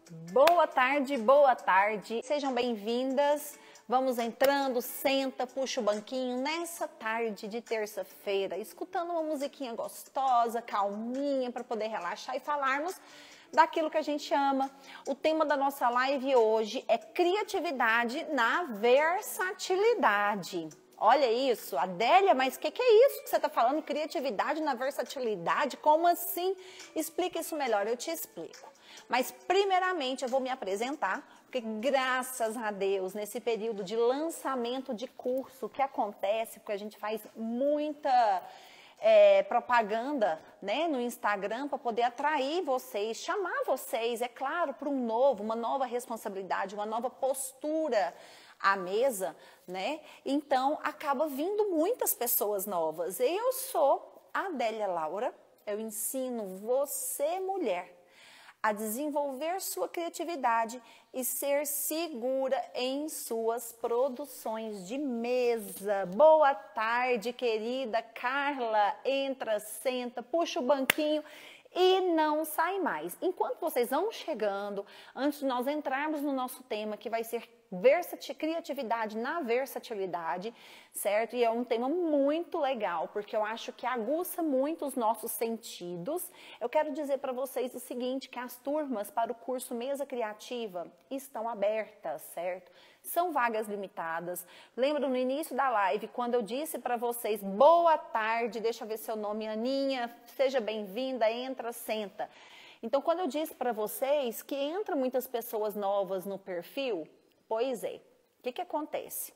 Boa tarde, boa tarde. Sejam bem-vindas. Vamos entrando, senta, puxa o banquinho nessa tarde de terça-feira, escutando uma musiquinha gostosa, calminha, para poder relaxar e falarmos daquilo que a gente ama. O tema da nossa live hoje é criatividade na versatilidade. Olha isso, Adélia, mas o que é isso que você está falando? Criatividade na versatilidade? Como assim? Explica isso melhor, eu te explico. Mas primeiramente eu vou me apresentar, porque graças a Deus, nesse período de lançamento de curso que acontece, porque a gente faz muita propaganda, né, no Instagram para poder atrair vocês, chamar vocês, é claro, para uma nova responsabilidade, uma nova postura à mesa, né? Então, acaba vindo muitas pessoas novas. Eu sou a Adélia Laura, eu ensino você, mulher, a desenvolver sua criatividade e ser segura em suas produções de mesa. Boa tarde, querida Carla. Entra, senta, puxa o banquinho e não sai mais. Enquanto vocês vão chegando, antes de nós entrarmos no nosso tema, que vai ser criatividade na versatilidade, certo? E é um tema muito legal, porque eu acho que aguça muito os nossos sentidos. Eu quero dizer para vocês o seguinte, que as turmas para o curso Mesa Criativa estão abertas, certo? São vagas limitadas. Lembra no início da live, quando eu disse para vocês, boa tarde, deixa eu ver seu nome, Aninha, seja bem-vinda, entra, senta. Então, quando eu disse para vocês que entra muitas pessoas novas no perfil, pois é, o que acontece?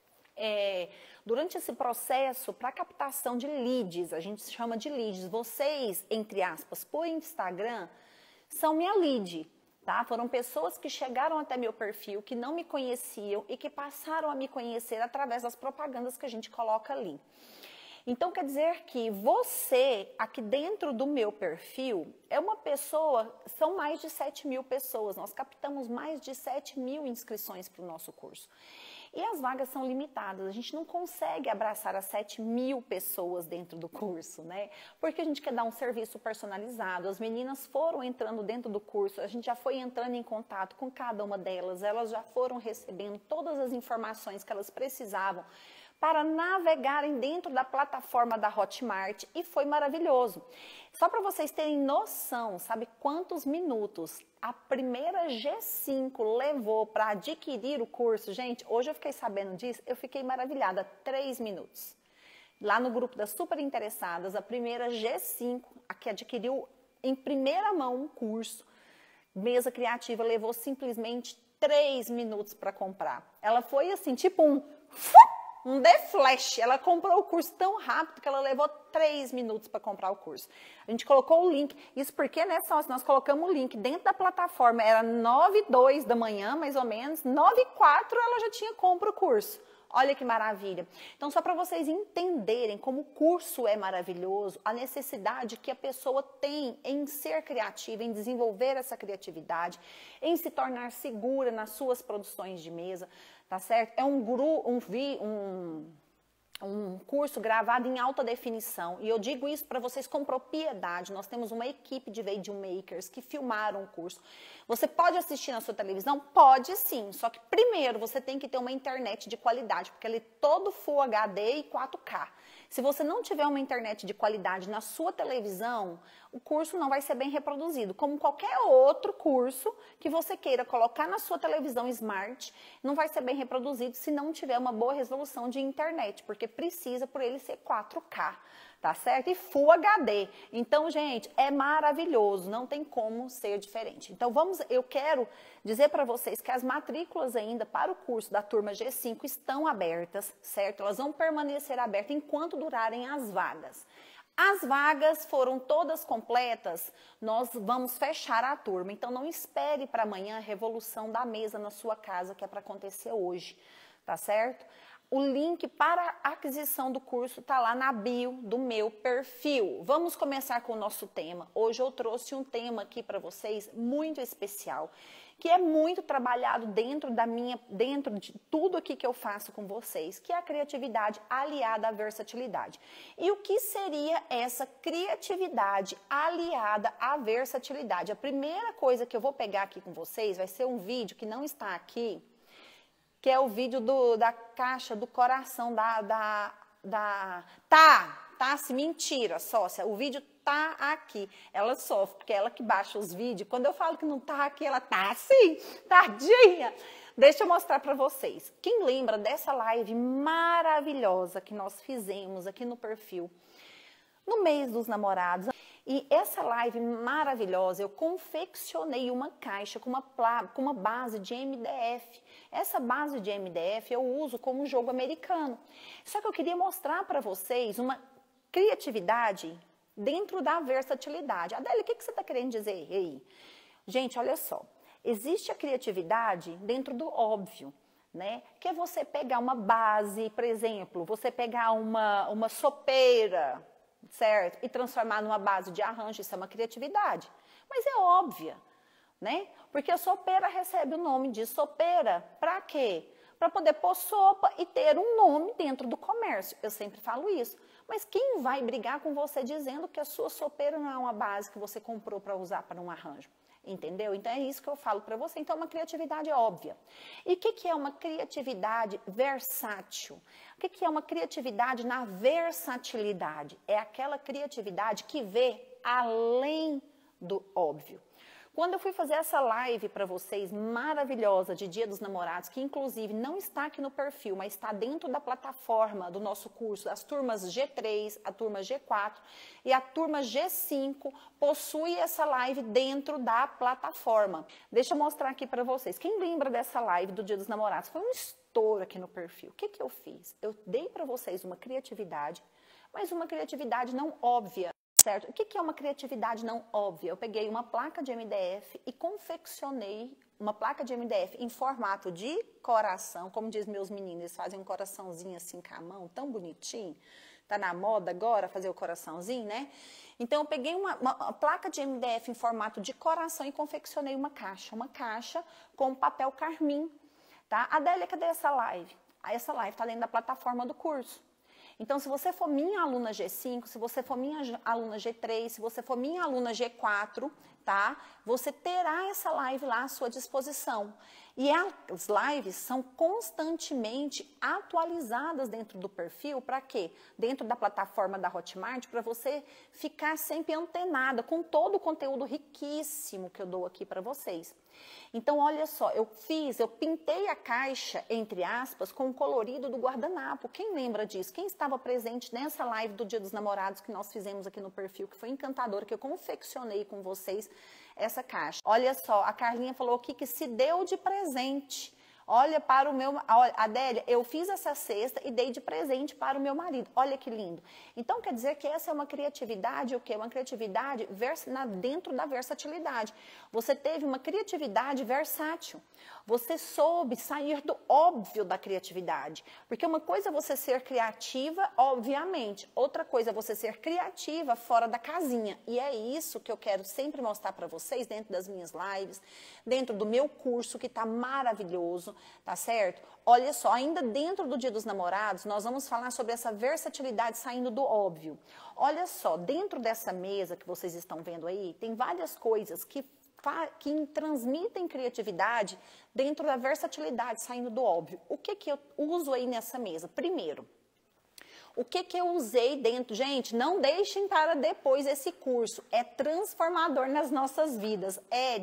Durante esse processo, para captação de leads, a gente chama de leads, vocês, entre aspas, por Instagram, são minha lead, tá? Foram pessoas que chegaram até meu perfil, que não me conheciam e que passaram a me conhecer através das propagandas que a gente coloca ali. Então, quer dizer que você, aqui dentro do meu perfil, é uma pessoa, são mais de 7.000 pessoas, nós captamos mais de 7.000 inscrições para o nosso curso. E as vagas são limitadas, a gente não consegue abraçar as 7.000 pessoas dentro do curso, né? Porque a gente quer dar um serviço personalizado, as meninas foram entrando dentro do curso, a gente já foi entrando em contato com cada uma delas, elas já foram recebendo todas as informações que elas precisavam para navegarem dentro da plataforma da Hotmart e foi maravilhoso. Só para vocês terem noção, sabe quantos minutos a primeira G5 levou para adquirir o curso? Gente, hoje eu fiquei sabendo disso, eu fiquei maravilhada, 3 minutos. Lá no grupo das super interessadas, a primeira G5, a que adquiriu em primeira mão um curso, Mesa Criativa, levou simplesmente 3 minutos para comprar. Ela foi assim, tipo um The Flash, ela comprou o curso tão rápido que ela levou 3 minutos para comprar o curso. A gente colocou o link, isso porque, né, nós colocamos o link dentro da plataforma, era 9h02 da manhã, mais ou menos, 9h04 ela já tinha compra o curso. Olha que maravilha. Então, só para vocês entenderem como o curso é maravilhoso, a necessidade que a pessoa tem em ser criativa, em desenvolver essa criatividade, em se tornar segura nas suas produções de mesa, tá certo? É um curso gravado em alta definição, e eu digo isso para vocês com propriedade. Nós temos uma equipe de videomakers que filmaram o curso. Você pode assistir na sua televisão? Pode sim, só que primeiro você tem que ter uma internet de qualidade, porque ele é todo Full HD e 4K. Se você não tiver uma internet de qualidade na sua televisão, o curso não vai ser bem reproduzido. Como qualquer outro curso que você queira colocar na sua televisão smart, não vai ser bem reproduzido se não tiver uma boa resolução de internet, porque precisa por ele ser 4K, tá certo? E Full HD. Então, gente, é maravilhoso, não tem como ser diferente. Então, eu quero dizer para vocês que as matrículas ainda para o curso da turma G5 estão abertas, certo? Elas vão permanecer abertas enquanto durarem as vagas. As vagas foram todas completas, nós vamos fechar a turma. Então, não espere para amanhã a revolução da mesa na sua casa, que é para acontecer hoje, tá certo? O link para a aquisição do curso está lá na bio do meu perfil. Vamos começar com o nosso tema. Hoje eu trouxe um tema aqui para vocês muito especial, que é muito trabalhado dentro de tudo aqui que eu faço com vocês, que é a criatividade aliada à versatilidade. E o que seria essa criatividade aliada à versatilidade? A primeira coisa que eu vou pegar aqui com vocês vai ser um vídeo que não está aqui, que é o vídeo da caixa do coração se mentira, sócia, o vídeo tá aqui. Ela sofre, porque é ela que baixa os vídeos. Quando eu falo que não tá aqui, ela tá assim, tadinha. Deixa eu mostrar para vocês. Quem lembra dessa live maravilhosa que nós fizemos aqui no perfil, no mês dos namorados? E essa live maravilhosa, eu confeccionei uma caixa com uma base de MDF. Essa base de MDF eu uso como um jogo americano. Só que eu queria mostrar para vocês uma criatividade dentro da versatilidade. Adélia, o que você está querendo dizer aí? Gente, olha só. Existe a criatividade dentro do óbvio, né? Que é você pegar uma base, por exemplo, você pegar uma sopeira, certo? E transformar numa base de arranjo, isso é uma criatividade. Mas é óbvia, né? Porque a sopeira recebe o nome de sopeira para quê? Para poder pôr sopa e ter um nome dentro do comércio. Eu sempre falo isso. Mas quem vai brigar com você dizendo que a sua sopeira não é uma base que você comprou para usar para um arranjo? Entendeu? Então é isso que eu falo para você. Então é uma criatividade óbvia. E o que é uma criatividade versátil? O que é uma criatividade na versatilidade? É aquela criatividade que vê além do óbvio. Quando eu fui fazer essa live para vocês, maravilhosa, de Dia dos Namorados, que inclusive não está aqui no perfil, mas está dentro da plataforma do nosso curso, as turmas G3, a turma G4 e a turma G5, possui essa live dentro da plataforma. Deixa eu mostrar aqui para vocês. Quem lembra dessa live do Dia dos Namorados? Foi um estouro aqui no perfil. O que eu fiz? Eu dei para vocês uma criatividade, mas uma criatividade não óbvia. Certo? O que é uma criatividade não óbvia? Eu peguei uma placa de MDF e confeccionei uma placa de MDF em formato de coração, como diz meus meninos, eles fazem um coraçãozinho assim com a mão, tão bonitinho. Tá na moda agora fazer o coraçãozinho, né? Então eu peguei uma placa de MDF em formato de coração e confeccionei uma caixa com papel carmim, tá? Adélia, cadê essa live? Essa live tá dentro da plataforma do curso. Então, se você for minha aluna G5, se você for minha aluna G3, se você for minha aluna G4, tá? Você terá essa live lá à sua disposição. E as lives são constantemente atualizadas dentro do perfil, para quê? Dentro da plataforma da Hotmart, para você ficar sempre antenada com todo o conteúdo riquíssimo que eu dou aqui para vocês. Então, olha só, eu pintei a caixa, entre aspas, com o colorido do guardanapo. Quem lembra disso? Quem estava presente nessa live do Dia dos Namorados que nós fizemos aqui no perfil, que foi encantadora, que eu confeccionei com vocês essa caixa. Olha só, a Carlinha falou aqui que se deu de presente. Olha para o meu... Adélia, eu fiz essa cesta e dei de presente para o meu marido. Olha que lindo. Então, quer dizer que essa é uma criatividade, o quê? Uma criatividade dentro da versatilidade. Você teve uma criatividade versátil. Você soube sair do óbvio da criatividade. Porque uma coisa é você ser criativa, obviamente. Outra coisa é você ser criativa fora da casinha. E é isso que eu quero sempre mostrar para vocês dentro das minhas lives, dentro do meu curso, que está maravilhoso. Tá certo? Olha só, ainda dentro do Dia dos Namorados, nós vamos falar sobre essa versatilidade saindo do óbvio. Olha só, dentro dessa mesa que vocês estão vendo aí, tem várias coisas que transmitem criatividade dentro da versatilidade saindo do óbvio. O que eu uso aí nessa mesa? Primeiro, o que eu usei dentro? Gente, não deixem para depois esse curso. É transformador nas nossas vidas.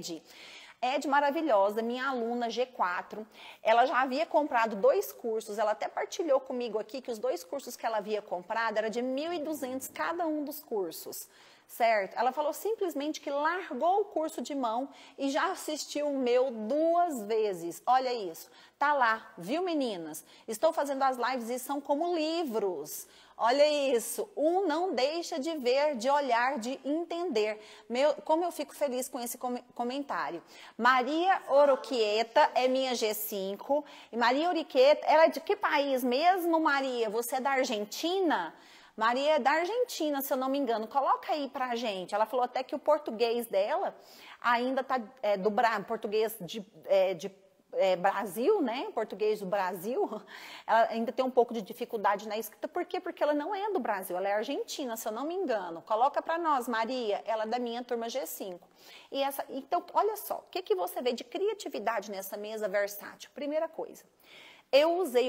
Ed maravilhosa, minha aluna G4, ela já havia comprado 2 cursos, ela até partilhou comigo aqui que os 2 cursos que ela havia comprado era de R$ 1.200 cada um dos cursos, certo? Ela falou simplesmente que largou o curso de mão e já assistiu o meu 2 vezes. Olha isso, tá lá, viu meninas? Estou fazendo as lives e são como livros. Olha isso, um não deixa de ver, de olhar, de entender. Como eu fico feliz com esse comentário. Maria Oroquieta é minha G5. E Maria Oroquieta, ela é de que país mesmo, Maria? Você é da Argentina? Maria é da Argentina, se eu não me engano. Coloca aí pra gente. Ela falou até que o português dela ainda tá português de Brasil, né? Português do Brasil. Ela ainda tem um pouco de dificuldade na escrita. Por quê? Porque ela não é do Brasil, ela é argentina, se eu não me engano. Coloca pra nós, Maria. Ela é da minha turma G5. Então, olha só, o que você vê de criatividade nessa mesa versátil? Primeira coisa, eu usei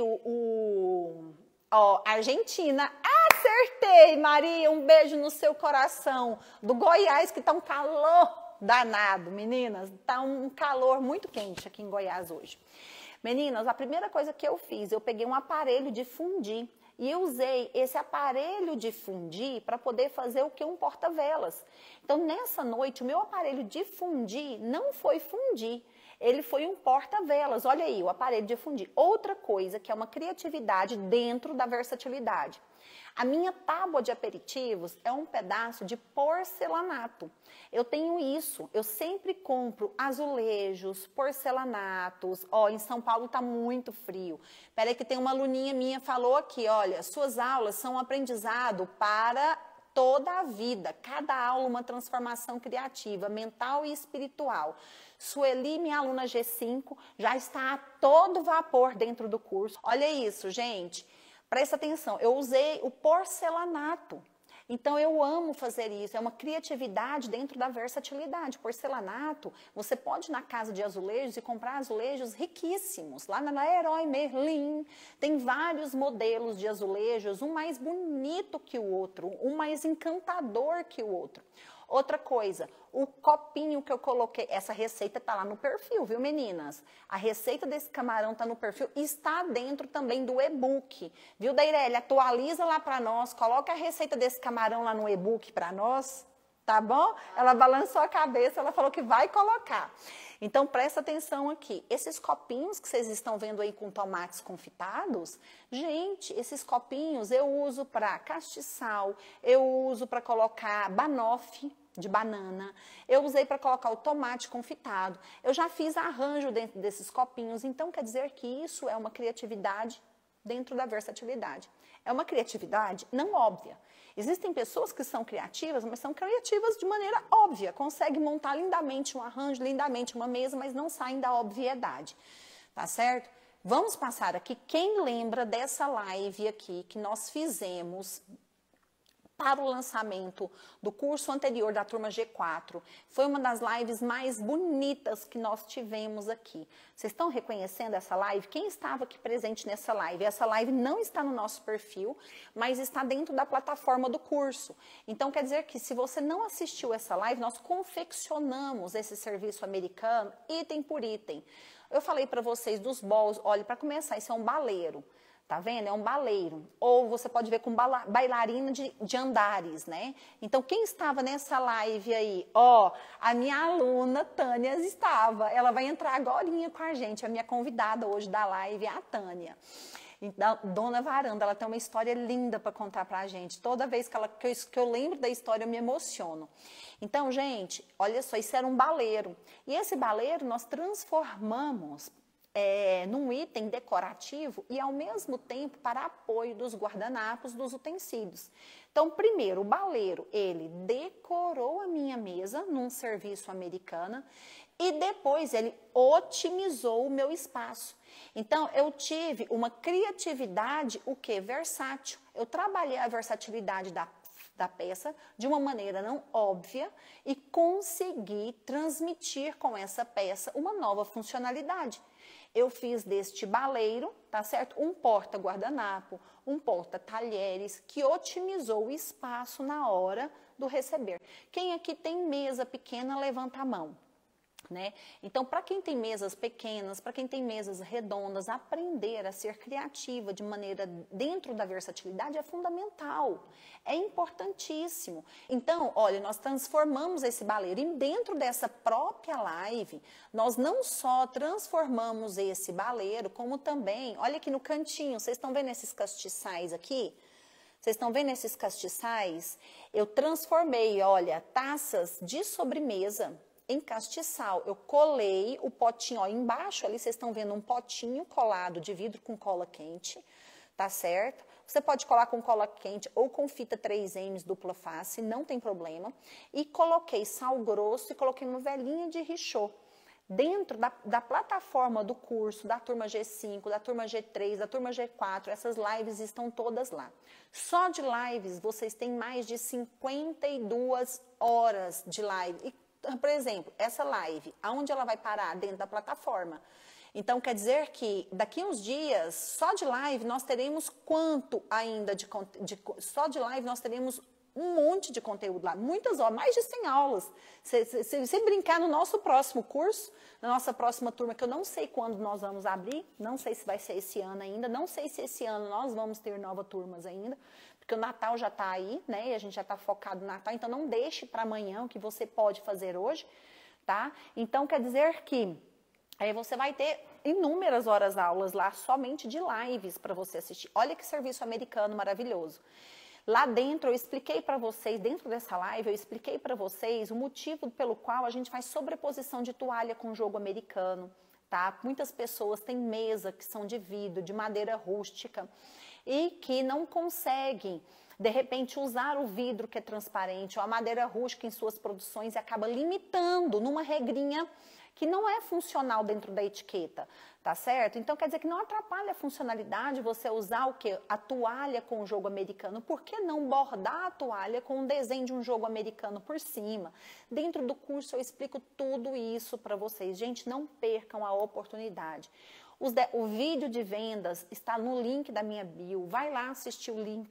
Argentina. Acertei, Maria, um beijo no seu coração. Do Goiás, que tá um calor danado, meninas. Tá um calor muito quente aqui em Goiás hoje. Meninas, a primeira coisa que eu fiz, eu peguei um aparelho de fundir. E eu usei esse aparelho de fundir para poder fazer o que? Um porta-velas. Então, nessa noite, o meu aparelho de fundir não foi fundir. Ele foi um porta-velas. Olha aí, o aparelho de fundir. Outra coisa que é uma criatividade dentro da versatilidade. A minha tábua de aperitivos é um pedaço de porcelanato. Eu tenho isso, eu sempre compro azulejos, porcelanatos. Ó, em São Paulo tá muito frio. Peraí que tem uma aluninha minha falou aqui, olha, suas aulas são um aprendizado para toda a vida. Cada aula uma transformação criativa, mental e espiritual. Sueli, minha aluna G5, já está a todo vapor dentro do curso. Olha isso, gente. Presta atenção, eu usei o porcelanato. Então, eu amo fazer isso, é uma criatividade dentro da versatilidade. Porcelanato, você pode ir na casa de azulejos e comprar azulejos riquíssimos. Lá na Leroy Merlin, tem vários modelos de azulejos, um mais bonito que o outro, um mais encantador que o outro. Outra coisa, o copinho que eu coloquei, essa receita tá lá no perfil, viu, meninas? A receita desse camarão tá no perfil e está dentro também do e-book, viu, Daireli? Atualiza lá para nós, coloca a receita desse camarão lá no e-book para nós, tá bom? Ela balançou a cabeça, ela falou que vai colocar. Então, presta atenção aqui. Esses copinhos que vocês estão vendo aí com tomates confitados, gente, esses copinhos eu uso para castiçal, eu uso para colocar banoffee de banana, eu usei para colocar o tomate confitado. Eu já fiz arranjo dentro desses copinhos, então quer dizer que isso é uma criatividade dentro da versatilidade. É uma criatividade não óbvia. Existem pessoas que são criativas, mas são criativas de maneira óbvia. Conseguem montar lindamente um arranjo, lindamente uma mesa, mas não saem da obviedade. Tá certo? Vamos passar aqui. Quem lembra dessa live aqui que nós fizemos para o lançamento do curso anterior da turma G4. Foi uma das lives mais bonitas que nós tivemos aqui. Vocês estão reconhecendo essa live? Quem estava aqui presente nessa live? Essa live não está no nosso perfil, mas está dentro da plataforma do curso. Então, quer dizer que se você não assistiu essa live, nós confeccionamos esse serviço americano, item por item. Eu falei para vocês dos bowls, olha, para começar, isso é um baleiro. Tá vendo? É um baleiro. Ou você pode ver com bailarina de andares, né? Então, quem estava nessa live aí? Ó, a minha aluna Tânia estava. Ela vai entrar agorinha com a gente. A minha convidada hoje da live é a Tânia. Então, Dona Varanda, ela tem uma história linda para contar pra gente. Toda vez que eu lembro da história, eu me emociono. Então, gente, olha só, isso era um baleiro. E esse baleiro nós transformamos num item decorativo e, ao mesmo tempo, para apoio dos guardanapos, dos utensílios. Então, primeiro, o baleiro, ele decorou a minha mesa num serviço americano e depois ele otimizou o meu espaço. Então, eu tive uma criatividade, o quê? Versátil. Eu trabalhei a versatilidade da peça de uma maneira não óbvia e consegui transmitir com essa peça uma nova funcionalidade. Eu fiz deste baleiro, tá certo? Um porta-guardanapo, um porta-talheres, que otimizou o espaço na hora do receber. Quem aqui tem mesa pequena, levanta a mão. Né? Então, para quem tem mesas pequenas, para quem tem mesas redondas, aprender a ser criativa de maneira dentro da versatilidade é fundamental, é importantíssimo. Então, olha, nós transformamos esse baleiro e dentro dessa própria live, nós não só transformamos esse baleiro, como também, olha aqui no cantinho, vocês estão vendo esses castiçais aqui? Vocês estão vendo esses castiçais? Eu transformei, olha, taças de sobremesa em castiçal. Eu colei o potinho, ó, embaixo ali vocês estão vendo um potinho colado de vidro com cola quente, tá certo? Você pode colar com cola quente ou com fita 3M dupla face, não tem problema. E coloquei sal grosso e coloquei uma velinha de Richot. Dentro da plataforma do curso, da turma G5, da turma G3, da turma G4, essas lives estão todas lá. Só de lives, vocês têm mais de 52 horas de live. E, por exemplo, essa live, aonde ela vai parar? Dentro da plataforma. Então, quer dizer que daqui a uns dias, só de live, nós teremos quanto ainda só de live nós teremos um monte de conteúdo lá, muitas horas, mais de 100 aulas. Se brincar no nosso próximo curso, na nossa próxima turma, que eu não sei quando nós vamos abrir, não sei se vai ser esse ano ainda, não sei se esse ano nós vamos ter novas turmas ainda, porque o Natal já está aí, né, e a gente já está focado no Natal, então não deixe para amanhã o que você pode fazer hoje, tá? Então, quer dizer que aí você vai ter inúmeras horas aulas lá, somente de lives para você assistir. Olha que serviço americano maravilhoso. Lá dentro eu expliquei para vocês, dentro dessa live, eu expliquei para vocês o motivo pelo qual a gente faz sobreposição de toalha com jogo americano, tá? Muitas pessoas têm mesa que são de vidro, de madeira rústica e que não conseguem, de repente, usar o vidro que é transparente ou a madeira rústica em suas produções e acaba limitando numa regrinha que não é funcional dentro da etiqueta, tá certo? Então, quer dizer que não atrapalha a funcionalidade você usar o quê? A toalha com o jogo americano. Por que não bordar a toalha com um desenho de um jogo americano por cima? Dentro do curso eu explico tudo isso para vocês. Gente, não percam a oportunidade. O vídeo de vendas está no link da minha bio. Vai lá assistir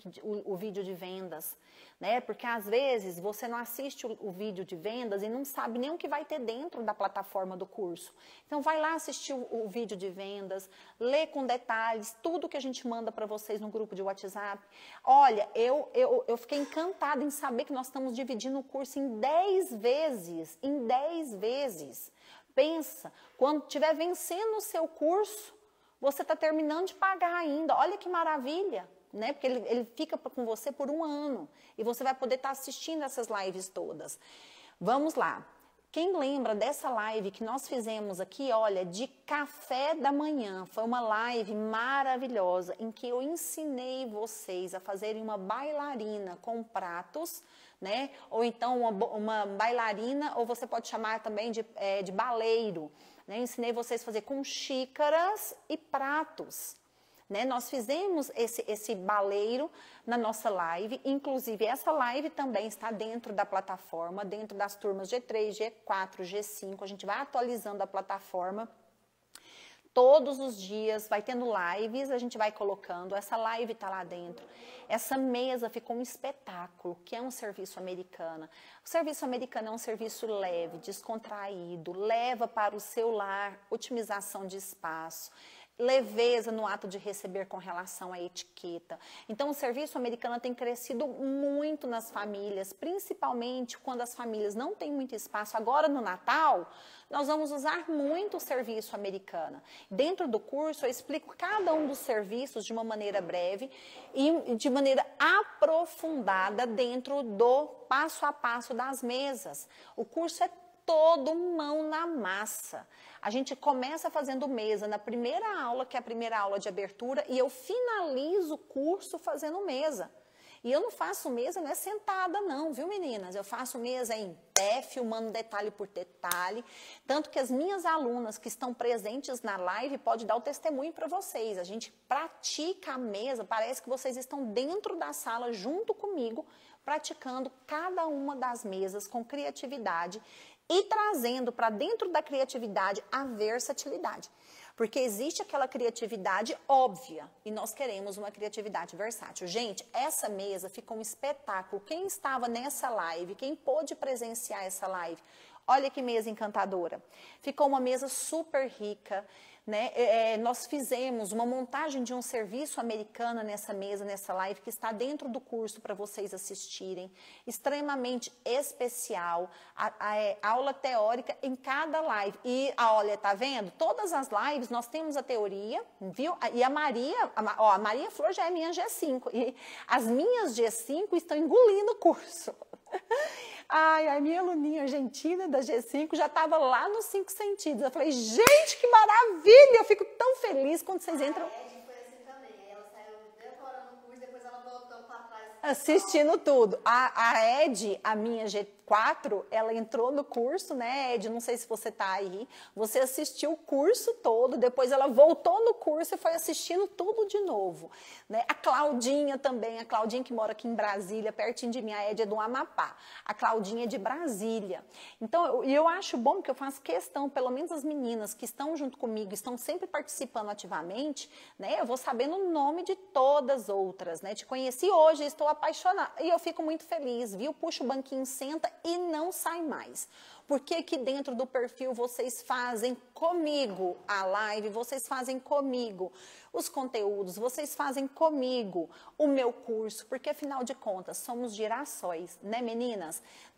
o vídeo de vendas, né? Porque às vezes você não assiste o vídeo de vendas e não sabe nem o que vai ter dentro da plataforma do curso. Então vai lá assistir o vídeo de vendas, lê com detalhes tudo que a gente manda para vocês no grupo de WhatsApp. Olha, eu fiquei encantada em saber que nós estamos dividindo o curso em 10 vezes, em 10 vezes. Pensa, quando estiver vencendo o seu curso, você está terminando de pagar ainda. Olha que maravilha, né? Porque ele fica com você por um ano e você vai poder estar assistindo essas lives todas. Vamos lá. Quem lembra dessa live que nós fizemos aqui, olha, de café da manhã? Foi uma live maravilhosa em que eu ensinei vocês a fazerem uma bailarina com pratos, né? Ou então uma bailarina, ou você pode chamar também de baleiro. Né? Eu ensinei vocês a fazer com xícaras e pratos. Né? Nós fizemos esse baleiro na nossa live, inclusive essa live também está dentro da plataforma, dentro das turmas G3, G4, G5, a gente vai atualizando a plataforma. Todos os dias vai tendo lives, a gente vai colocando, essa live está lá dentro. Essa mesa ficou um espetáculo, que é um serviço americano. O serviço americano é um serviço leve, descontraído, leva para o seu lar, otimização de espaço, leveza no ato de receber com relação à etiqueta. Então, o serviço americano tem crescido muito nas famílias, principalmente quando as famílias não têm muito espaço. Agora, no Natal, nós vamos usar muito o serviço americano. Dentro do curso, eu explico cada um dos serviços de uma maneira breve e de maneira aprofundada dentro do passo a passo das mesas. O curso é todo mão na massa. A gente começa fazendo mesa na primeira aula, que é a primeira aula de abertura, e eu finalizo o curso fazendo mesa. E eu não faço mesa, não é sentada não, viu meninas? Eu faço mesa em pé, filmando detalhe por detalhe, tanto que as minhas alunas que estão presentes na live podem dar o testemunho para vocês. A gente pratica a mesa, parece que vocês estão dentro da sala junto comigo, praticando cada uma das mesas com criatividade e trazendo para dentro da criatividade a versatilidade. Porque existe aquela criatividade óbvia e nós queremos uma criatividade versátil. Gente, essa mesa ficou um espetáculo. Quem estava nessa live, quem pôde presenciar essa live, olha que mesa encantadora. Ficou uma mesa super rica, né? Nós fizemos uma montagem de um serviço americano nessa mesa, nessa live, que está dentro do curso para vocês assistirem. Extremamente especial, aula teórica em cada live. E, olha, tá vendo? Todas as lives nós temos a teoria, viu? E a Maria Flor já é minha G5. E as minhas G5 estão engolindo o curso. Ai, a minha aluninha argentina da G5 já estava lá nos 5 sentidos. Eu falei, gente, que maravilha! Eu fico tão feliz quando vocês entram. A Ed foi assim também. Ela saiu decorando o curso, depois Assistindo tudo. A Ed, a minha G4, ela entrou no curso, né, Ed? Não sei se você tá aí. Você assistiu o curso todo, depois ela voltou no curso e foi assistindo tudo de novo. Né? A Claudinha também, a Claudinha que mora aqui em Brasília, pertinho de mim, a Ed é do Amapá. A Claudinha é de Brasília. Então, eu acho bom que eu faço questão, pelo menos as meninas que estão junto comigo, estão sempre participando ativamente, né? Eu vou sabendo o nome de todas as outras, né? Te conheci hoje, estou apaixonada. E eu fico muito feliz, viu? Puxa o banquinho, senta e não sai mais. Porque aqui dentro do perfil vocês fazem comigo a live, vocês fazem comigo os conteúdos, vocês fazem comigo o meu curso, porque afinal de contas somos girassóis, né, meninas?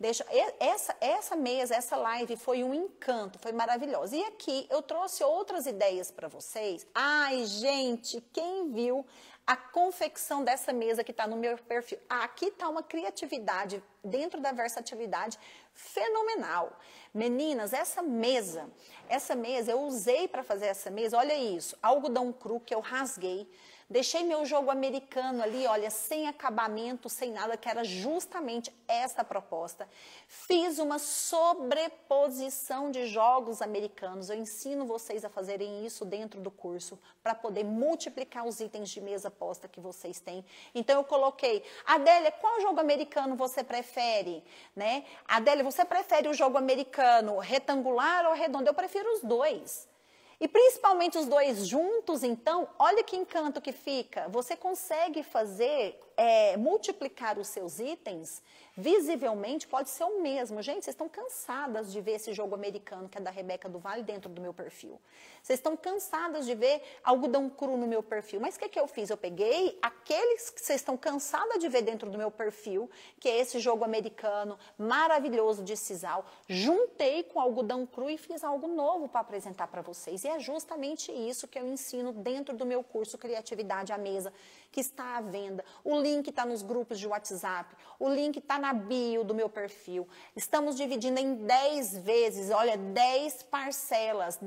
Essa mesa, essa live foi um encanto, foi maravilhosa. E aqui eu trouxe outras ideias para vocês. Ai, gente, quem viu a confecção dessa mesa que está no meu perfil? Aqui está uma criatividade dentro da versatilidade fenomenal. Meninas, essa mesa eu usei para fazer essa mesa, olha isso, algodão cru que eu rasguei, deixei meu jogo americano ali, olha, sem acabamento, sem nada, que era justamente essa proposta. Fiz uma sobreposição de jogos americanos. Eu ensino vocês a fazerem isso dentro do curso, para poder multiplicar os itens de mesa posta que vocês têm. Então, eu coloquei, Adélia, qual jogo americano você prefere? Né? Adélia, você prefere o jogo americano retangular ou redondo? Eu prefiro os dois. E principalmente os dois juntos, então, olha que encanto que fica. Você consegue fazer, multiplicar os seus itens, visivelmente pode ser o mesmo. Gente, vocês estão cansadas de ver esse jogo americano que é da Rebeca do Vale dentro do meu perfil. Vocês estão cansadas de ver algodão cru no meu perfil. Mas o que eu fiz? Eu peguei aqueles que vocês estão cansadas de ver dentro do meu perfil, que é esse jogo americano maravilhoso de sisal, juntei com algodão cru e fiz algo novo para apresentar para vocês. E é justamente isso que eu ensino dentro do meu curso Criatividade à Mesa, que está à venda. O link está nos grupos de WhatsApp, o link está na bio do meu perfil. Estamos dividindo em 10 vezes, olha, 10 parcelas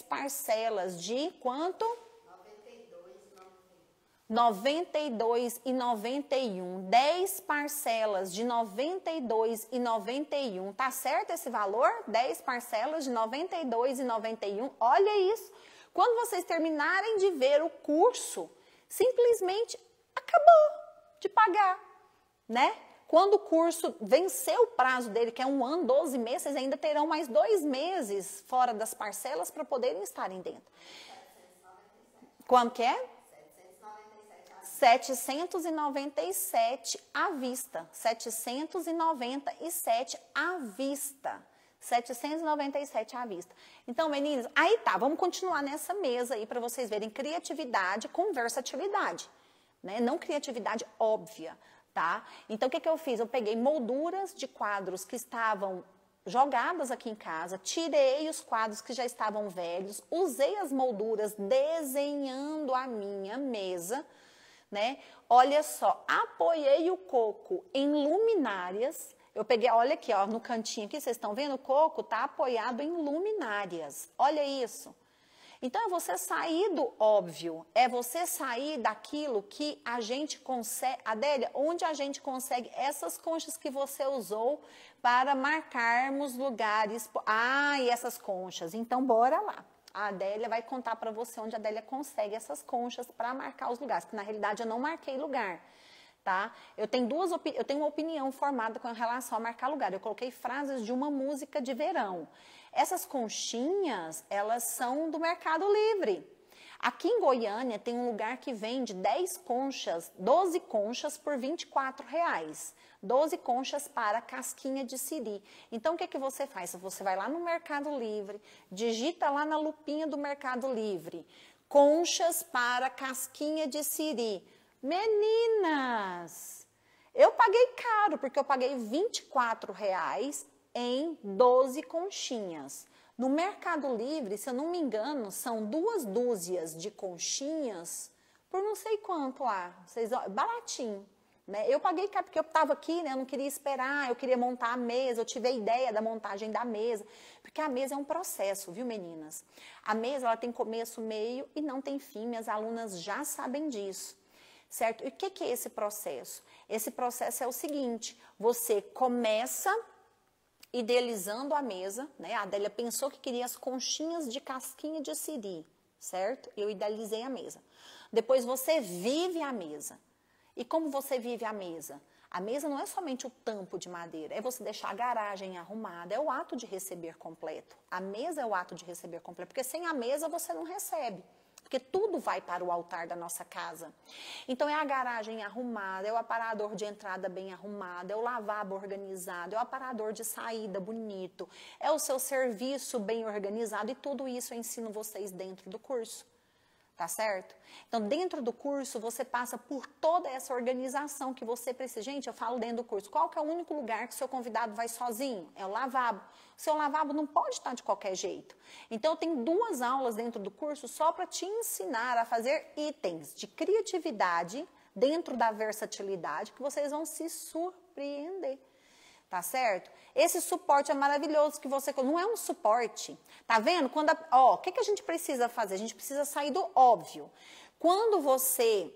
de quanto? 92,91. 10 parcelas de 92,91. Tá certo esse valor? 10 parcelas de 92,91. Olha isso. Quando vocês terminarem de ver o curso, simplesmente acabou de pagar, né? Quando o curso vencer o prazo dele, que é 1 ano, 12 meses, vocês ainda terão mais 2 meses fora das parcelas para poderem estarem dentro. Quanto que é? 797 à vista. 797 à vista. 797 à vista. Então, meninas, aí tá, vamos continuar nessa mesa aí para vocês verem criatividade com versatilidade, né? Não criatividade óbvia, tá? Então, o que eu fiz? Eu peguei molduras de quadros que estavam jogadas aqui em casa, tirei os quadros que já estavam velhos, usei as molduras desenhando a minha mesa, né? Olha só, apoiei o coco em luminárias. Eu peguei, olha aqui, ó, no cantinho aqui, vocês estão vendo? O coco tá apoiado em luminárias. Olha isso. Então, é você sair do óbvio, é você sair daquilo que a gente consegue. Adélia, onde a gente consegue essas conchas que você usou para marcarmos lugares? Ah, e essas conchas. Então, bora lá. A Adélia vai contar para você onde a Adélia consegue essas conchas para marcar os lugares, que na realidade eu não marquei lugar. Tá? Eu tenho uma opinião formada com relação a marcar lugar. Eu coloquei frases de uma música de verão. Essas conchinhas, elas são do Mercado Livre. Aqui em Goiânia tem um lugar que vende 10 conchas, 12 conchas por R$24. 12 conchas para casquinha de siri. Então, o que você faz? Você vai lá no Mercado Livre, digita lá na lupinha do Mercado Livre, conchas para casquinha de siri. Meninas, eu paguei caro, porque eu paguei R$24 em 12 conchinhas. No Mercado Livre, se eu não me engano, são 2 dúzias de conchinhas por não sei quanto lá, baratinho. Né? Eu paguei caro porque eu estava aqui, né? Eu não queria esperar, eu queria montar a mesa, eu tive a ideia da montagem da mesa, porque a mesa é um processo, viu, meninas? A mesa ela tem começo, meio e não tem fim, minhas alunas já sabem disso. certo? E o que é esse processo? Esse processo é o seguinte, você começa idealizando a mesa, né? A Adélia pensou que queria as conchinhas de casquinha de siri, certo? Eu idealizei a mesa. Depois você vive a mesa. E como você vive a mesa? A mesa não é somente o tampo de madeira, é você deixar a garagem arrumada, é o ato de receber completo. A mesa é o ato de receber completo, porque sem a mesa você não recebe. Porque tudo vai para o altar da nossa casa. Então, é a garagem arrumada, é o aparador de entrada bem arrumado, é o lavabo organizado, é o aparador de saída bonito, é o seu serviço bem organizado e tudo isso eu ensino vocês dentro do curso. Tá certo? Então, dentro do curso, você passa por toda essa organização que você precisa. Gente, eu falo dentro do curso, qual que é o único lugar que o seu convidado vai sozinho? É o lavabo. O seu lavabo não pode estar de qualquer jeito. Então, eu tenho 2 aulas dentro do curso só para te ensinar a fazer itens de criatividade dentro da versatilidade que vocês vão se surpreender. Tá certo? Esse suporte é maravilhoso que você... Não é um suporte. Tá vendo? O que a gente precisa fazer? A gente precisa sair do óbvio. Quando você...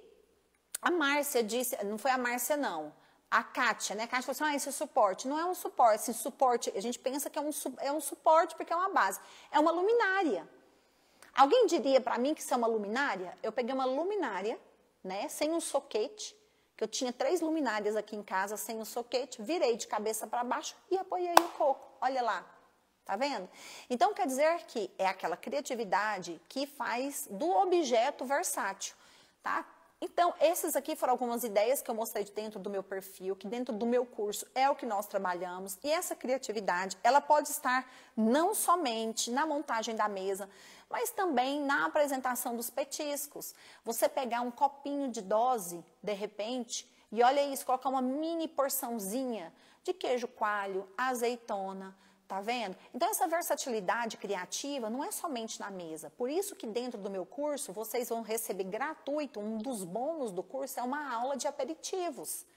A Márcia disse... Não foi a Márcia, não. A Kátia, né? A Kátia falou assim, esse é suporte. Não é um suporte. Esse suporte, a gente pensa que é um suporte porque é uma base. É uma luminária. Alguém diria para mim que isso é uma luminária? Eu peguei uma luminária, né? Sem um soquete, que eu tinha 3 luminárias aqui em casa sem o soquete, virei de cabeça para baixo e apoiei o coco. Olha lá, tá vendo? Então, quer dizer que é aquela criatividade que faz do objeto versátil, tá? Então, essas aqui foram algumas ideias que eu mostrei de dentro do meu perfil, que dentro do meu curso é o que nós trabalhamos. E essa criatividade, ela pode estar não somente na montagem da mesa, mas também na apresentação dos petiscos. Você pegar um copinho de dose, de repente, e olha isso, colocar uma mini porçãozinha de queijo coalho, azeitona, tá vendo? Então, essa versatilidade criativa não é somente na mesa. Por isso que dentro do meu curso, vocês vão receber gratuito, um dos bônus do curso é uma aula de aperitivos.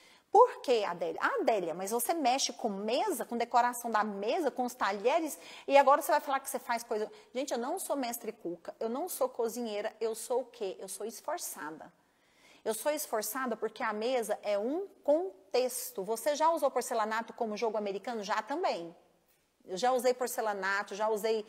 Por quê, Adélia? Adélia, mas você mexe com mesa, com decoração da mesa, com os talheres, e agora você vai falar que você faz coisa... Gente, eu não sou mestre cuca, eu não sou cozinheira, eu sou o quê? Eu sou esforçada. Eu sou esforçada porque a mesa é um contexto. Você já usou porcelanato como jogo americano? Já também. Eu já usei porcelanato, já usei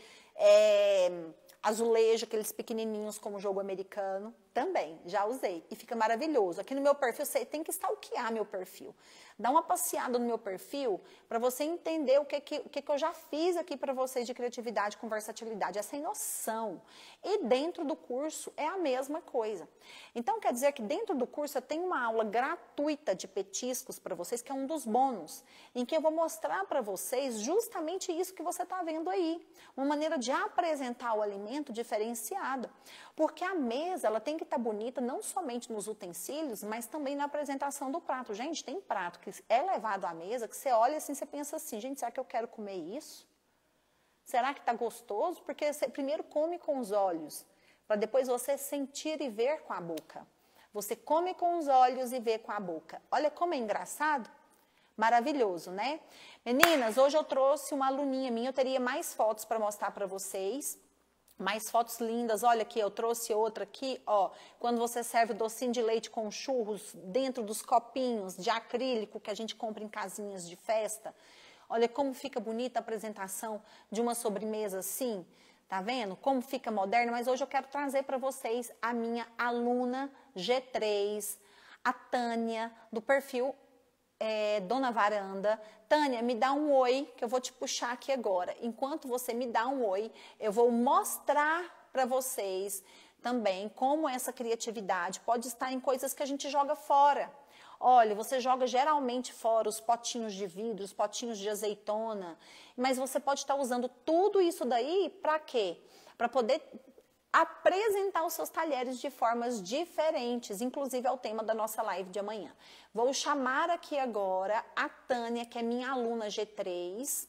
azulejo, aqueles pequenininhos como jogo americano. Também, já usei. E fica maravilhoso. Aqui no meu perfil, você tem que stalkear meu perfil. Dá uma passeada no meu perfil para você entender o que eu já fiz aqui para vocês de criatividade com versatilidade. É sem noção. E dentro do curso é a mesma coisa. Então, quer dizer que dentro do curso eu tenho uma aula gratuita de petiscos para vocês, que é um dos bônus, em que eu vou mostrar para vocês justamente isso que você está vendo aí. Uma maneira de apresentar o alimento diferenciada. Porque a mesa, ela tem que estar bonita não somente nos utensílios, mas também na apresentação do prato. Gente, tem prato que é levado à mesa, que você olha assim, você pensa assim, gente, será que eu quero comer isso? Será que está gostoso? Porque você primeiro come com os olhos, para depois você sentir e ver com a boca. Você come com os olhos e vê com a boca. Olha como é engraçado. Maravilhoso, né? Meninas, hoje eu trouxe uma aluninha minha, eu teria mais fotos para mostrar para vocês. Mais fotos lindas, olha aqui, eu trouxe outra aqui, ó, quando você serve docinho de leite com churros dentro dos copinhos de acrílico que a gente compra em casinhas de festa. Olha como fica bonita a apresentação de uma sobremesa assim, tá vendo? Como fica moderna, mas hoje eu quero trazer para vocês a minha aluna G3, a Tânia, do perfil Dona Varanda. Tânia, me dá um oi, que eu vou te puxar aqui agora. Enquanto você me dá um oi, eu vou mostrar para vocês também como essa criatividade pode estar em coisas que a gente joga fora. Olha, você joga geralmente fora os potinhos de vidro, os potinhos de azeitona, mas você pode estar usando tudo isso daí para quê? Para poder apresentar os seus talheres de formas diferentes, inclusive é o tema da nossa live de amanhã. Vou chamar aqui agora a Tânia, que é minha aluna G3,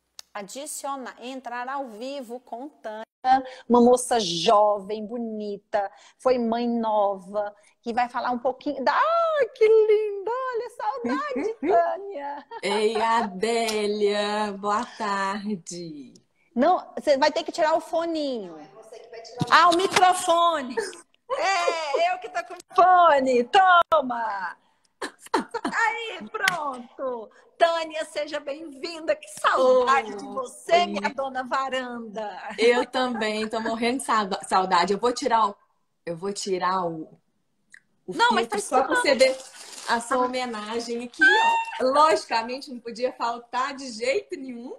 entrar ao vivo com Tânia, uma moça jovem, bonita, foi mãe nova, que vai falar um pouquinho... que linda! Olha, saudade, Tânia! Ei, Adélia, boa tarde. Não, você vai ter que tirar o foninho. O microfone. É, eu que tô com fone. Toma! Aí, pronto. Tânia, seja bem-vinda. Que saudade de você, minha Oi. dona Varanda. Eu também tô morrendo de saudade. Eu vou tirar o Não, mas tá filtro só para escutando. você ver a sua homenagem aqui, ó. Logicamente, não podia faltar de jeito nenhum.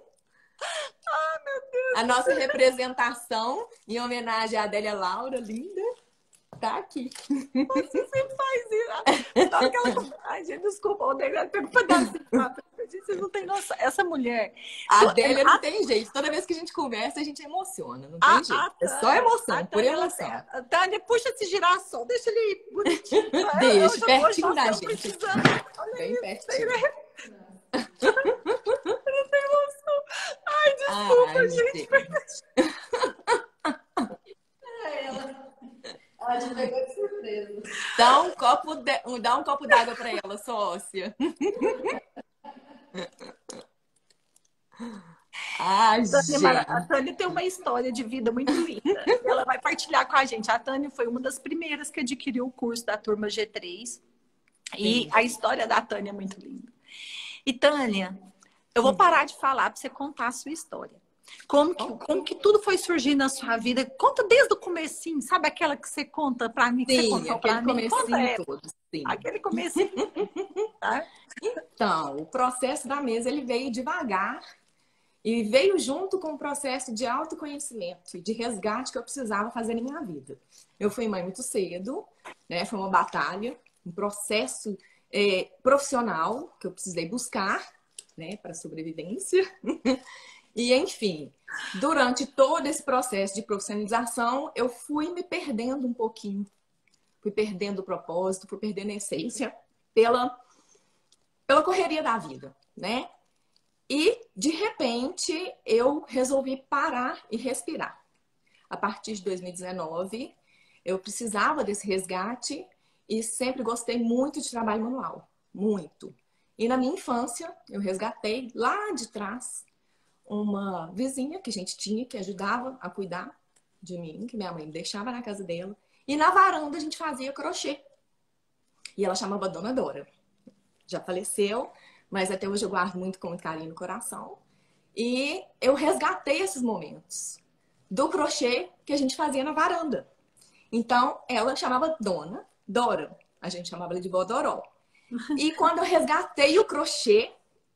A nossa representação em homenagem à Adélia Laura, linda, tá aqui. Você sempre faz isso. Só aquela... Ai, gente, desculpa, o Negra pega um pedacinho de papo. Vocês não têm noção. Essa mulher. A Adélia não tem jeito. Toda vez que a gente conversa, a gente emociona. Não tem jeito. É só emoção, por emoção. A Tânia, puxa esse girassol, deixa ele bonitinho. Deixa, pertinho nós da estamos gente. precisando. Olha Bem isso, pertinho. né? Não tem emoção. Ai, desculpa, Ai, gente. gente. Ela te pegou de surpresa. Dá um copo d'água para ela, sócia. Ai, gente. A Tânia tem uma história de vida muito linda. Ela vai partilhar com a gente. A Tânia foi uma das primeiras que adquiriu o curso da turma G3. E a história da Tânia é muito linda. E Tânia, eu vou parar de falar para você contar a sua história. Como que tudo foi surgindo na sua vida? Conta desde o comecinho, sabe aquela que você conta para mim, que você contou para mim? Comecinho todo, sim. Aquele comecinho. Tá? Então, o processo da mesa, ele veio devagar e veio junto com o processo de autoconhecimento e de resgate que eu precisava fazer na minha vida. Eu fui mãe muito cedo, né? Foi uma batalha, um processo profissional que eu precisei buscar, né, para sobrevivência. E, enfim, durante todo esse processo de profissionalização, eu fui me perdendo um pouquinho. Fui perdendo o propósito, fui perdendo a essência pela correria da vida, né? E, de repente, eu resolvi parar e respirar. A partir de 2019, eu precisava desse resgate e sempre gostei muito de trabalho manual. Muito. E na minha infância, eu resgatei lá de trás uma vizinha que a gente tinha, que ajudava a cuidar de mim, que minha mãe deixava na casa dela. E na varanda a gente fazia crochê. E ela chamava Dona Dora. Já faleceu, mas até hoje eu guardo muito com muito carinho no coração. E eu resgatei esses momentos do crochê que a gente fazia na varanda. Então, ela chamava Dona Dora. A gente chamava ela de Bodoró. E quando eu resgatei o crochê,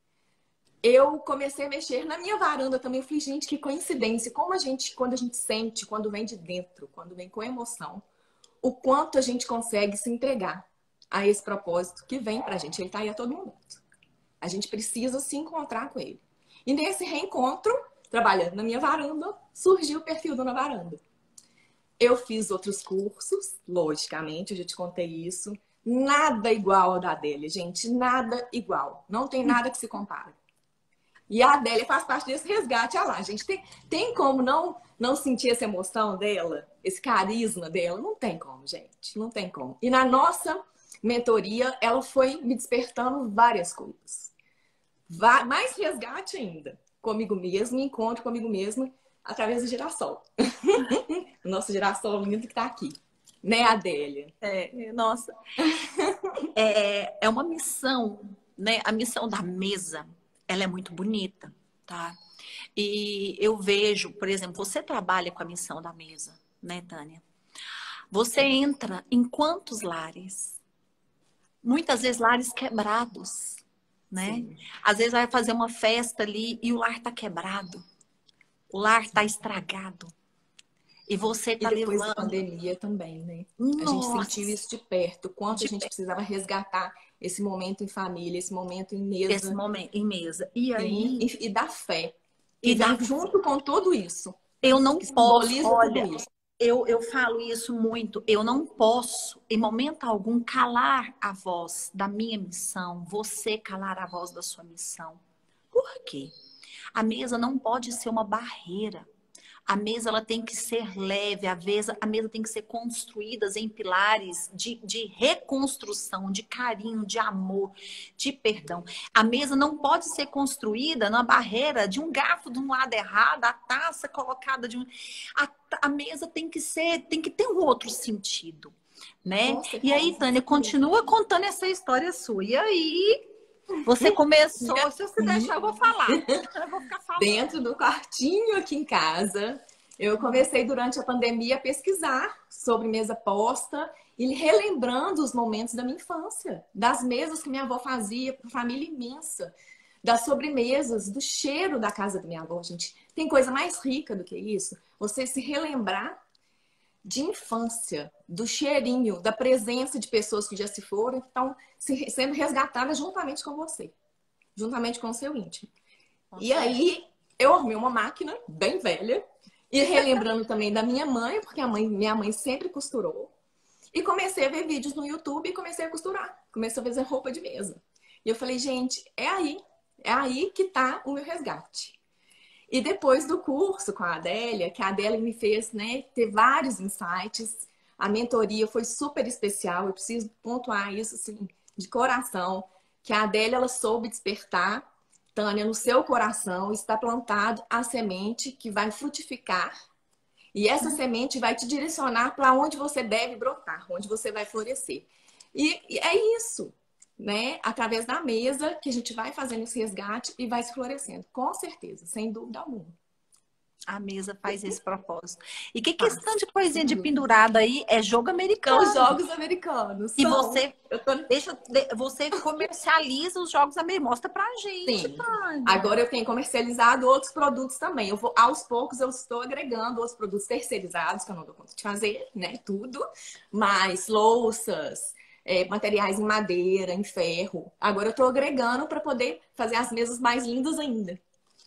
eu comecei a mexer na minha varanda também. Eu falei, gente, que coincidência. Como quando a gente sente, quando vem de dentro, quando vem com emoção, o quanto a gente consegue se entregar a esse propósito que vem pra gente. Ele tá aí a todo momento. A gente precisa se encontrar com ele. E nesse reencontro, trabalhando na minha varanda, surgiu o perfil Dona Varanda. Eu fiz outros cursos, logicamente, eu já te contei isso. Nada igual ao da Adélia, gente. Nada igual. Não tem nada que se compara. E a Adélia faz parte desse resgate. Olha lá, gente, tem como não sentir essa emoção dela, esse carisma dela? Não tem como, gente, não tem como. E na nossa mentoria, ela foi me despertando várias coisas. Mais resgate ainda, comigo mesma, encontro comigo mesma, através do girassol. O nosso girassol lindo que tá aqui. Né, Adélia? Nossa. É uma missão, né? A missão da mesa, ela é muito bonita, tá? E eu vejo, por exemplo, você trabalha com a missão da mesa, né, Tânia? Você entra em quantos lares? Muitas vezes lares quebrados, né? Sim. Às vezes vai fazer uma festa ali e o lar tá quebrado. O lar tá estragado. E você tá depois levando... da pandemia também, né? Nossa. A gente sentiu isso de perto. Quanto a gente precisava resgatar esse momento em família, esse momento em mesa. Esse momento em mesa. E aí... E da fé. E junto com tudo isso. Eu não posso, olha, tudo isso. Eu falo isso muito. Eu não posso, em momento algum, calar a voz da minha missão. Você calar a voz da sua missão. Por quê? A mesa não pode ser uma barreira. A mesa ela tem que ser leve, a mesa tem que ser construída em pilares de reconstrução, de carinho, de amor, de perdão. A mesa não pode ser construída na barreira de um garfo de um lado errado, a taça colocada de um... A mesa tem que ter um outro sentido, né? Nossa, E aí, Tânia, continua contando essa história sua. E aí, você começou... Se você deixar, eu vou falar. Eu vou ficar falando. Dentro do quartinho aqui em casa, eu comecei durante a pandemia a pesquisar sobre mesa posta e relembrando os momentos da minha infância, das mesas que minha avó fazia para família imensa, das sobremesas, do cheiro da casa da minha avó, gente. Tem coisa mais rica do que isso? Você se relembrar de infância, do cheirinho, da presença de pessoas que já se foram, então sendo resgatadas juntamente com você, juntamente com o seu íntimo. E aí eu arrumei uma máquina bem velha e relembrando também da minha mãe, porque minha mãe sempre costurou. E comecei a ver vídeos no YouTube e comecei a costurar. Comecei a fazer roupa de mesa. E eu falei, gente, é aí que tá o meu resgate. E depois do curso com a Adélia, que a Adélia me fez, né, ter vários insights, a mentoria foi super especial, eu preciso pontuar isso, assim, de coração, que a Adélia, ela soube despertar, Tânia, no seu coração está plantado a semente que vai frutificar e essa semente vai te direcionar para onde você deve brotar, onde você vai florescer. E é isso, né? Através da mesa que a gente vai fazendo esse resgate e vai se florescendo, com certeza, sem dúvida alguma. A mesa faz esse propósito. E que questão de coisinha de pendurada aí é jogo americano. São jogos americanos. E você comercializa os jogos americanos. Mostra pra gente. Sim. Agora eu tenho comercializado outros produtos também. Aos poucos eu estou agregando outros produtos terceirizados, que eu não dou conta de fazer, né? Tudo. Mas louças, materiais em madeira, em ferro. Agora eu estou agregando para poder fazer as mesas mais lindas ainda.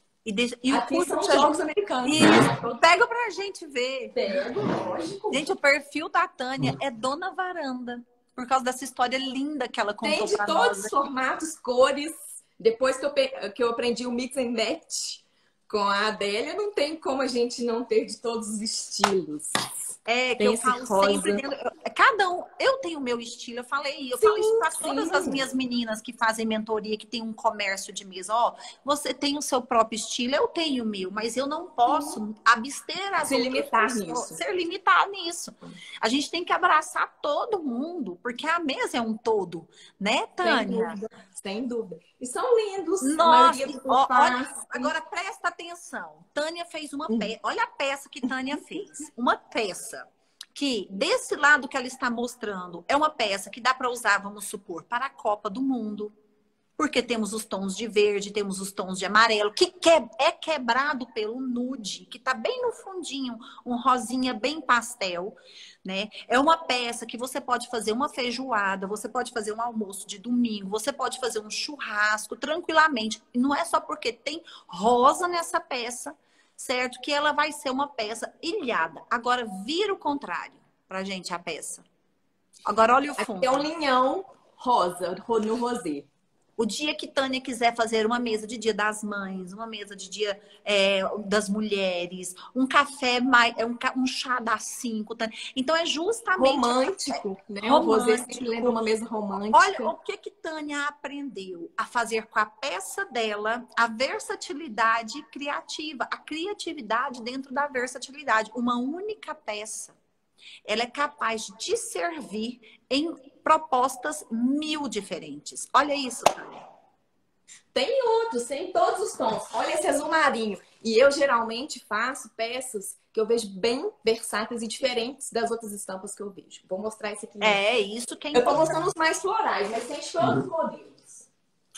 E o curso são jogos americanos. Isso. Pega pra gente ver. Pego, lógico. Gente, o perfil da Tânia é Dona Varanda. Por causa dessa história linda que ela contou pra nós. Tem de todos os formatos, cores. Depois que eu aprendi o mix and match com a Adélia, não tem como a gente não ter de todos os estilos. Que eu falo sempre. Cada um, eu tenho o meu estilo, eu falo isso para todas as minhas meninas que fazem mentoria, que tem um comércio de mesa. Ó, você tem o seu próprio estilo, eu tenho o meu, mas eu não posso abster as outras pessoas, ser limitar nisso. A gente tem que abraçar todo mundo, porque a mesa é um todo, né, Tânia? Sem dúvida. E são lindos. Nossa, olha, agora presta atenção. Tânia fez uma peça. Olha a peça que Tânia fez. Uma peça que, desse lado que ela está mostrando, é uma peça que dá para usar, vamos supor, para a Copa do Mundo. Porque temos os tons de verde, temos os tons de amarelo, que é quebrado pelo nude, que está bem no fundinho, um rosinha bem pastel, né? É uma peça que você pode fazer uma feijoada, você pode fazer um almoço de domingo, você pode fazer um churrasco tranquilamente. E não é só porque tem rosa nessa peça, certo? Que ela vai ser uma peça ilhada. Agora, vira o contrário pra gente a peça. Agora, olha o fundo. Aqui é um linhão rosa, no rosé. O dia que Tânia quiser fazer uma mesa de Dia das Mães, uma mesa de Dia das Mulheres, um café, um chá das 5. Então é justamente... Romântico, né? Romântico. O rosé sempre lembra uma mesa romântica. Olha o que Tânia aprendeu a fazer com a peça dela, a versatilidade criativa, a criatividade dentro da versatilidade. Uma única peça, ela é capaz de te servir em propostas 1000 diferentes. Olha isso, Tânia. Tem outros, tem todos os tons. Olha esse azul marinho. E eu geralmente faço peças que eu vejo bem versáteis e diferentes das outras estampas que eu vejo. Vou mostrar esse aqui. Isso que é importante. Eu tô mostrando os mais florais, mas tem de todos os modelos.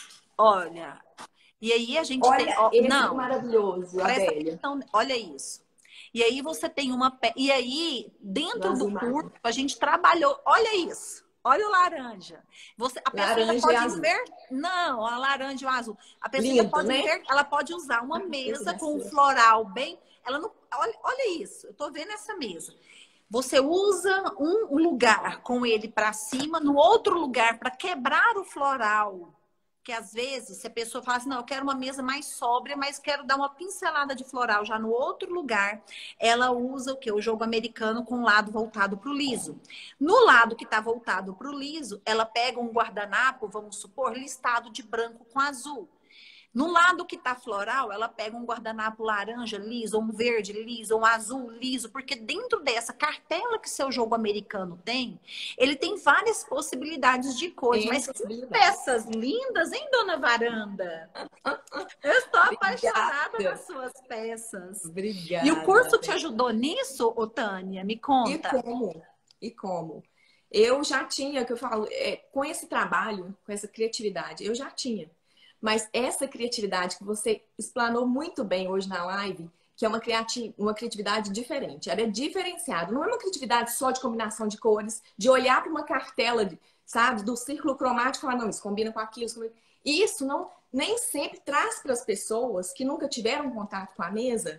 Olha, e aí a gente olha tem... Esse maravilhoso, Adélia. Olha isso. E aí você tem uma... E aí, dentro do curso, a gente trabalhou... Olha isso. Olha o laranja. A pessoa pode ver... Não, a laranja e o azul. A pessoa lindo, pode ver... Ela pode usar uma mesa com um floral bem... Ela não... Olha isso. Eu tô vendo essa mesa. Você usa um lugar com ele para cima, no outro lugar para quebrar o floral que às vezes, se a pessoa fala assim, não, eu quero uma mesa mais sóbria, mas quero dar uma pincelada de floral já no outro lugar, ela usa o quê? O jogo americano com o lado voltado para o liso. No lado que está voltado para o liso, ela pega um guardanapo, vamos supor, listado de branco com azul. No lado que tá floral, ela pega um guardanapo laranja liso, ou um verde liso, ou um azul liso, porque dentro dessa cartela que seu jogo americano tem, ele tem várias possibilidades de cores. Mas que peças lindas, hein, dona Varanda? Eu estou apaixonada nas suas peças. Obrigada. E o curso te ajudou nisso, ô Tânia? Me conta. E como? Eu já tinha, que eu falo, com esse trabalho, com essa criatividade, eu já tinha. Mas essa criatividade que você explanou muito bem hoje na live, que é uma criatividade diferente, ela é diferenciada. Não é uma criatividade só de combinação de cores, de olhar para uma cartela, sabe, do círculo cromático e falar, não, isso combina com aquilo. Isso não, nem sempre traz para as pessoas que nunca tiveram contato com a mesa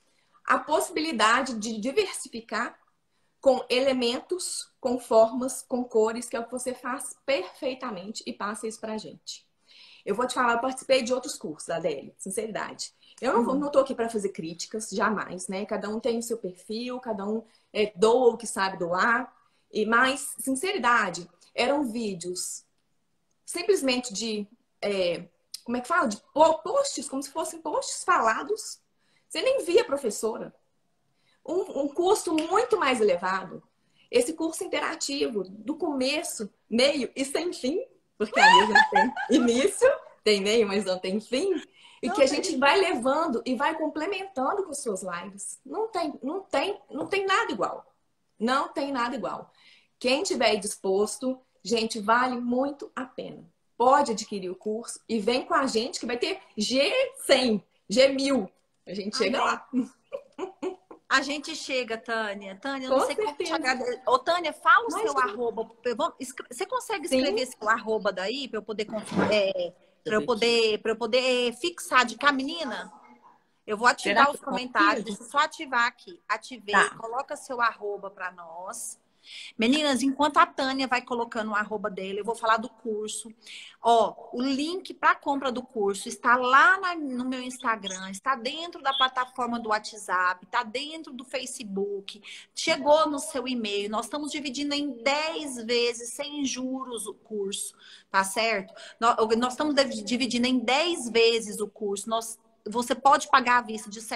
a possibilidade de diversificar com elementos, com formas, com cores, que é o que você faz perfeitamente e passa isso para a gente. Eu vou te falar, eu participei de outros cursos, Adélia, sinceridade. Eu não tô aqui para fazer críticas, jamais, né? Cada um tem o seu perfil, cada um doa o que sabe doar. Mas, sinceridade, eram vídeos simplesmente de, como é que fala? De posts, como se fossem posts falados. Você nem via a professora. Um custo muito mais elevado. Esse curso interativo, do começo, meio e sem fim, porque a mesa tem início, tem meio, mas não tem fim. E que a gente vai levando e vai complementando com as suas lives. Não tem nada igual. Não tem nada igual. Quem tiver aí disposto, gente, vale muito a pena. Pode adquirir o curso e vem com a gente que vai ter G100, G1000. A gente chega lá. A gente chega, Tânia. Tânia, eu não sei como te agradecer. Ô, Tânia, fala o seu arroba. Você consegue escrever seu arroba daí para eu poder para eu poder fixar de cá, menina? Eu vou ativar os comentários. Deixa eu só ativar aqui. Ativei. Tá. Coloca seu arroba para nós. Meninas, enquanto a Tânia vai colocando o arroba dela, eu vou falar do curso. Ó, o link para compra do curso está lá no meu Instagram, está dentro da plataforma do WhatsApp, está dentro do Facebook, chegou no seu e-mail. Nós estamos dividindo em 10 vezes, sem juros, o curso, tá certo? Nós estamos dividindo em 10 vezes o curso. Você pode pagar à vista de R$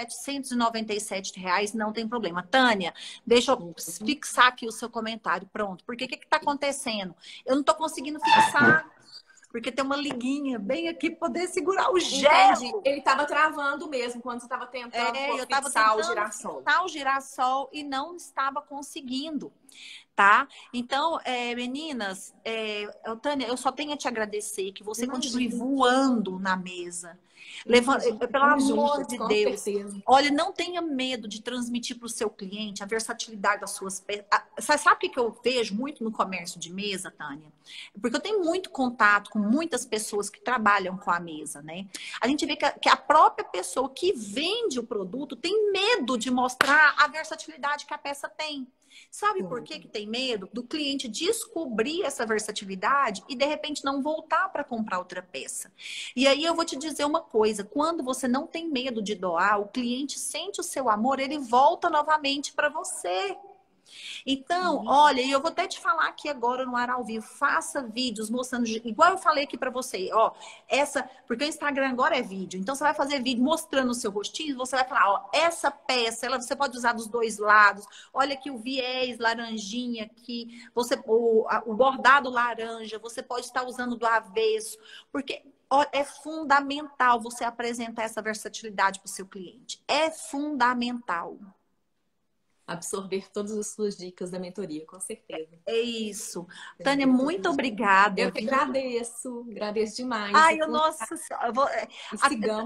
797, não tem problema. Tânia, deixa eu fixar aqui o seu comentário. Pronto. Porque o que está acontecendo? Eu não estou conseguindo fixar, porque tem uma liguinha bem aqui para poder segurar o gel. Entendi. Ele estava travando mesmo quando você estava tentando fixar o girassol. Fixar o girassol e não estava conseguindo. Tá? Então, meninas, Tânia, eu só tenho a te agradecer que você continue voando na mesa. Pelo amor de Deus. Olha, não tenha medo de transmitir para o seu cliente a versatilidade das suas peças. Sabe o que eu vejo muito no comércio de mesa, Tânia? Porque eu tenho muito contato com muitas pessoas que trabalham com a mesa, né? A gente vê que a própria pessoa que vende o produto tem medo de mostrar a versatilidade que a peça tem. Sabe por que tem medo? Do cliente descobrir essa versatilidade e de repente não voltar para comprar outra peça. E aí eu vou te dizer uma coisa, quando você não tem medo de doar, o cliente sente o seu amor, ele volta novamente para você. Então, olha, eu vou até te falar aqui agora no ar ao vivo, faça vídeos mostrando, igual eu falei aqui para você, ó, porque o Instagram agora é vídeo, então você vai fazer vídeo mostrando o seu rostinho, você vai falar, ó, essa peça, você pode usar dos dois lados, olha aqui o viés laranjinha aqui, o bordado laranja, você pode estar usando do avesso, porque é fundamental você apresentar essa versatilidade para o seu cliente, é fundamental. Absorver todas as suas dicas da mentoria, com certeza. É isso. Tânia, muito obrigada. Eu que agradeço demais. Ai, nossa senhora. Sigamos.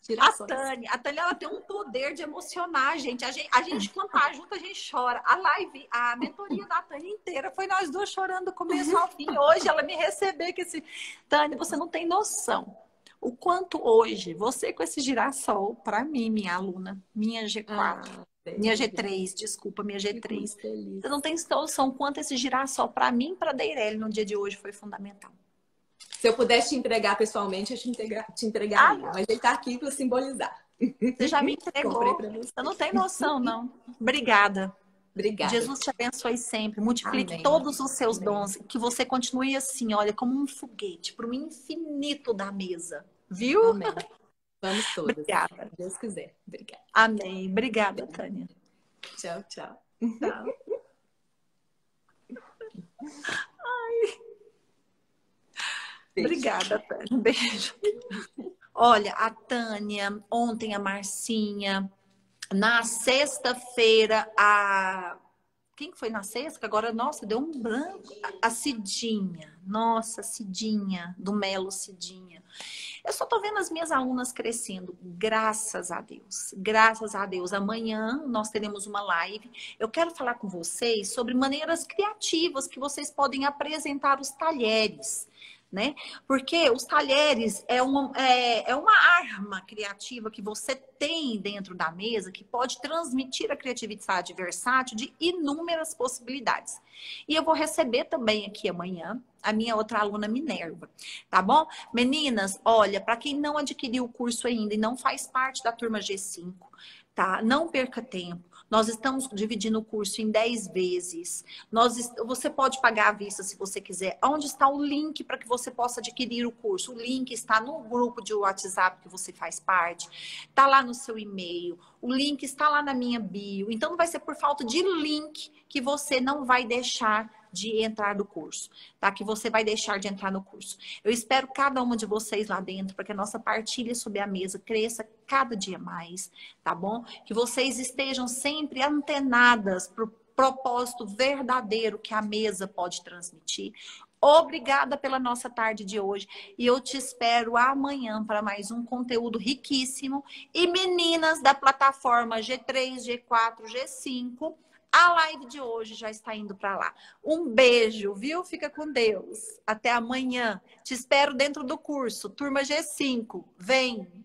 A Tânia, ela tem um poder de emocionar a gente. A gente, quando tá junto, a gente chora. A mentoria da Tânia inteira foi nós duas chorando do começo ao fim. Hoje ela me receber com esse... Tânia, você não tem noção. O quanto hoje, você com esse girassol, para mim, minha aluna, minha G4, minha G3, desculpa, minha G3. Você não tem noção quanto esse girassol, para mim, para a Deireli, no dia de hoje, foi fundamental. Se eu pudesse te entregar pessoalmente, eu te entregaria. Mas ele tá aqui para simbolizar. Você já me Comprei entregou. para você. Você não tem noção, não. Obrigada. Obrigada. Jesus te abençoe sempre. Multiplique Amém. todos os seus Amém. dons. Que você continue assim, olha, como um foguete para o infinito da mesa. Viu? Amém. Vamos todas. Obrigada. Se Deus quiser. Obrigada. Amém. Obrigada, Tânia. Tchau, tchau. Tchau. Beijo. Obrigada, Tânia. Um beijo. Olha, a Tânia, ontem a Marcinha, na sexta-feira, a... Quem foi na sexta? Que agora, nossa, deu um branco. A Cidinha. Nossa, Cidinha, do Melo Cidinha. Eu só tô vendo as minhas alunas crescendo, graças a Deus. Graças a Deus. Amanhã nós teremos uma live. Eu quero falar com vocês sobre maneiras criativas que vocês podem apresentar os talheres, né? Porque os talheres é uma arma criativa que você tem dentro da mesa que pode transmitir a criatividade versátil de inúmeras possibilidades. E eu vou receber também aqui amanhã a minha outra aluna Minerva, tá bom? Meninas, olha, para quem não adquiriu o curso ainda e não faz parte da turma G5, tá? Não perca tempo. Nós estamos dividindo o curso em 10 vezes. Você pode pagar à vista se você quiser. Onde está o link para que você possa adquirir o curso? O link está no grupo de WhatsApp que você faz parte. Está lá no seu e-mail. O link está lá na minha bio. Então, não vai ser por falta de link que você não vai deixar de entrar no curso, tá? Que você vai deixar de entrar no curso. Eu espero cada uma de vocês lá dentro para que a nossa partilha sobre a mesa cresça cada dia mais, tá bom? Que vocês estejam sempre antenadas para o propósito verdadeiro que a mesa pode transmitir. Obrigada pela nossa tarde de hoje e eu te espero amanhã para mais um conteúdo riquíssimo. E meninas da plataforma G3, G4, G5, a live de hoje já está indo para lá. Um beijo, viu? Fica com Deus. Até amanhã. Te espero dentro do curso. Turma G5. Vem!